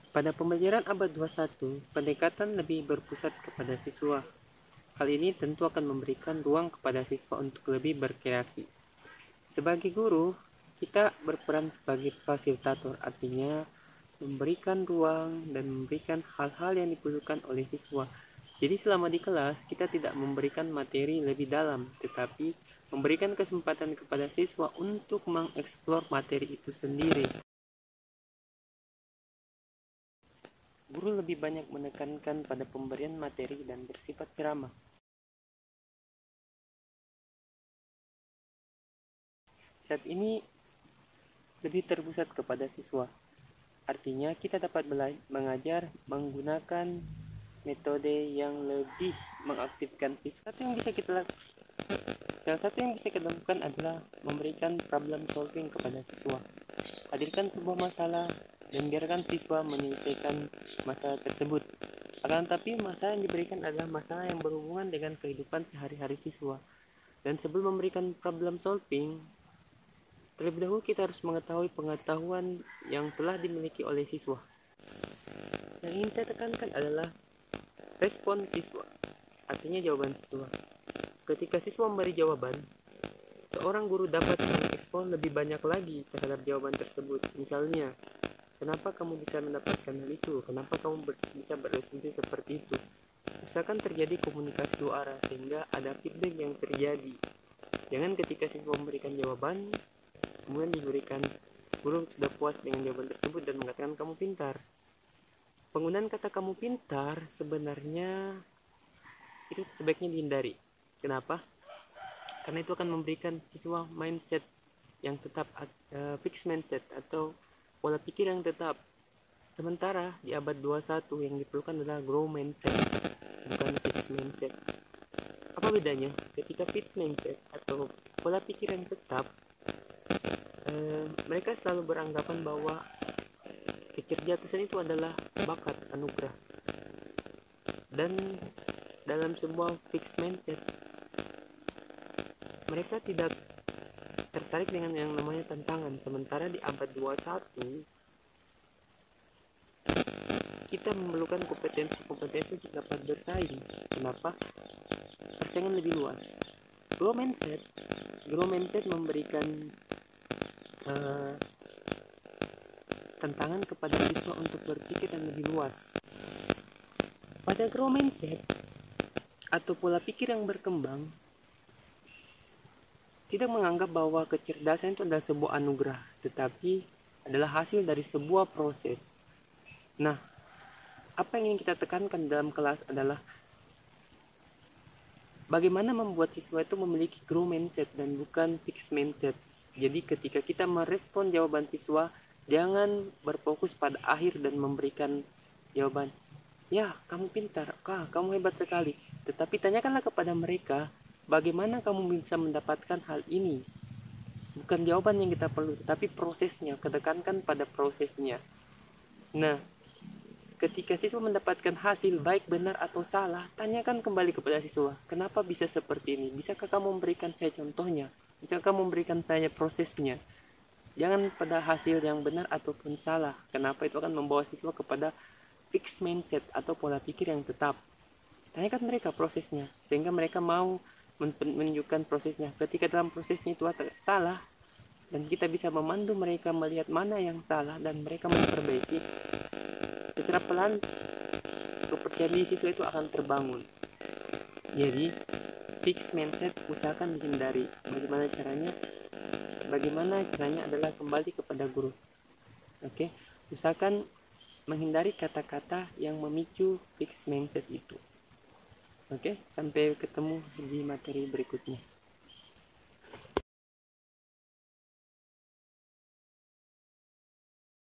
Pada pembelajaran abad 21, pendekatan lebih berpusat kepada siswa. Hal ini tentu akan memberikan ruang kepada siswa untuk lebih berkreasi. Sebagai guru, kita berperan sebagai fasilitator, artinya memberikan ruang dan memberikan hal-hal yang dibutuhkan oleh siswa. Jadi selama di kelas, kita tidak memberikan materi lebih dalam, tetapi memberikan kesempatan kepada siswa untuk mengeksplor materi itu sendiri. Guru lebih banyak menekankan pada pemberian materi dan bersifat ceramah. Saat ini lebih terpusat kepada siswa. Artinya kita dapat mengajar menggunakan metode yang lebih mengaktifkan siswa. Salah satu yang bisa kita lakukan adalah memberikan problem solving kepada siswa. Hadirkan sebuah masalah dan biarkan siswa menyelesaikan masalah tersebut. Akan tetapi masalah yang diberikan adalah masalah yang berhubungan dengan kehidupan sehari-hari siswa. Dan sebelum memberikan problem solving, terlebih dahulu kita harus mengetahui pengetahuan yang telah dimiliki oleh siswa. Yang ingin saya tekankan adalah respon siswa, artinya jawaban siswa. Ketika siswa memberi jawaban, seorang guru dapat mengeksplor lebih banyak lagi terhadap jawaban tersebut. Misalnya, kenapa kamu bisa mendapatkan hal itu? Kenapa kamu bisa berasumsi seperti itu? Usahakan terjadi komunikasi dua arah sehingga ada feedback yang terjadi. Jangan ketika siswa memberikan jawaban, kemudian diberikan guru sudah puas dengan jawaban tersebut dan mengatakan kamu pintar. Penggunaan kata kamu pintar sebenarnya itu sebaiknya dihindari. Kenapa? Karena itu akan memberikan siswa mindset yang tetap, fixed mindset atau pola pikir yang tetap. Sementara di abad 21 yang diperlukan adalah grow mindset, bukan fixed mindset. Apa bedanya? Ketika fixed mindset atau pola pikir yang tetap, mereka selalu beranggapan bahwa kecerdasan itu adalah bakat, anugerah. Dan dalam sebuah fixed mindset, mereka tidak tertarik dengan yang namanya tantangan. Sementara di abad 21, kita memerlukan kompetensi untuk dapat bersaing. Kenapa? Persaingan lebih luas. Grow mindset memberikan tantangan kepada siswa untuk berpikir yang lebih luas. Pada grow mindset atau pola pikir yang berkembang, tidak menganggap bahwa kecerdasan itu adalah sebuah anugerah, tetapi adalah hasil dari sebuah proses. Nah, apa yang ingin kita tekankan dalam kelas adalah bagaimana membuat siswa itu memiliki grow mindset dan bukan fixed mindset. Jadi ketika kita merespon jawaban siswa, jangan berfokus pada akhir dan memberikan jawaban, ya kamu pintar, kamu hebat sekali. Tetapi tanyakanlah kepada mereka, bagaimana kamu bisa mendapatkan hal ini? Bukan jawaban yang kita perlu, tetapi prosesnya. Ketekankan pada prosesnya. Nah, ketika siswa mendapatkan hasil baik benar atau salah, tanyakan kembali kepada siswa, kenapa bisa seperti ini? Bisakah kamu memberikan saya contohnya? Bisakah kamu memberikan saya prosesnya? Jangan pada hasil yang benar ataupun salah. Kenapa? Itu akan membawa siswa kepada fixed mindset atau pola pikir yang tetap. Tanyakan mereka prosesnya, sehingga mereka mau menunjukkan prosesnya. Ketika dalam prosesnya itu salah, dan kita bisa memandu mereka melihat mana yang salah dan mereka memperbaiki, secara pelan kepercayaan diri siswa itu akan terbangun. Jadi fixed mindset usahakan dihindari. Bagaimana caranya? Adalah kembali kepada guru. Oke, usahakan menghindari kata-kata yang memicu fixed mindset itu. Oke, sampai ketemu di materi berikutnya.